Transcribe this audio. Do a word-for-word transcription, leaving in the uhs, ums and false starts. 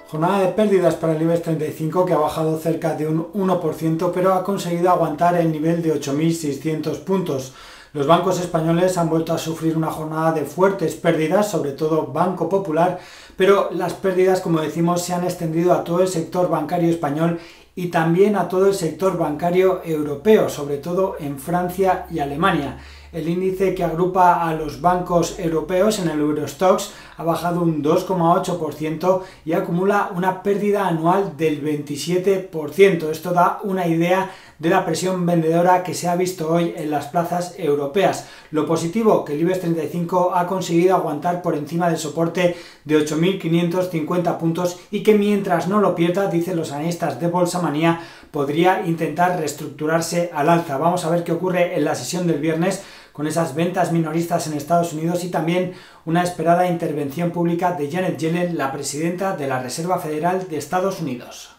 Jornada de pérdidas para el IBEX treinta y cinco, que ha bajado cerca de un uno por ciento, pero ha conseguido aguantar el nivel de ocho mil seiscientos puntos. Los bancos españoles han vuelto a sufrir una jornada de fuertes pérdidas, sobre todo Banco Popular, pero las pérdidas, como decimos, se han extendido a todo el sector bancario español y también a todo el sector bancario europeo, sobre todo en Francia y Alemania. El índice que agrupa a los bancos europeos en el Eurostoxx ha bajado un dos coma ocho por ciento y acumula una pérdida anual del veintisiete por ciento. Esto da una idea de la presión vendedora que se ha visto hoy en las plazas europeas. Lo positivo, que el IBEX treinta y cinco ha conseguido aguantar por encima del soporte de ocho mil quinientos cincuenta puntos y que mientras no lo pierda, dicen los analistas de Bolsa Manía, podría intentar reestructurarse al alza. Vamos a ver qué ocurre en la sesión del viernes con esas ventas minoristas en Estados Unidos y también una esperada intervención pública de Janet Yellen, la presidenta de la Reserva Federal de Estados Unidos.